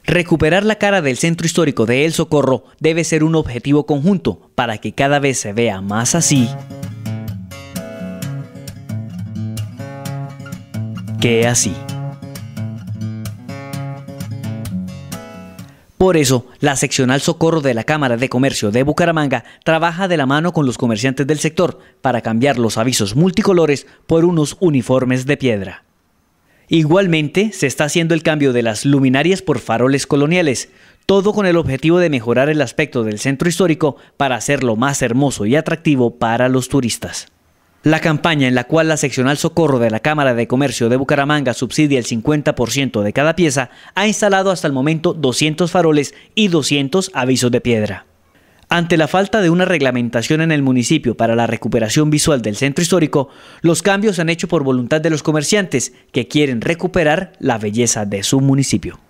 Recuperar la cara del centro histórico de El Socorro debe ser un objetivo conjunto para que cada vez se vea más así que así. Por eso, la seccional Socorro de la Cámara de Comercio de Bucaramanga trabaja de la mano con los comerciantes del sector para cambiar los avisos multicolores por unos uniformes de piedra. Igualmente, se está haciendo el cambio de las luminarias por faroles coloniales, todo con el objetivo de mejorar el aspecto del centro histórico para hacerlo más hermoso y atractivo para los turistas. La campaña, en la cual la seccional Socorro de la Cámara de Comercio de Bucaramanga subsidia el 50% de cada pieza, ha instalado hasta el momento 200 faroles y 200 avisos de piedra. Ante la falta de una reglamentación en el municipio para la recuperación visual del centro histórico, los cambios se han hecho por voluntad de los comerciantes que quieren recuperar la belleza de su municipio.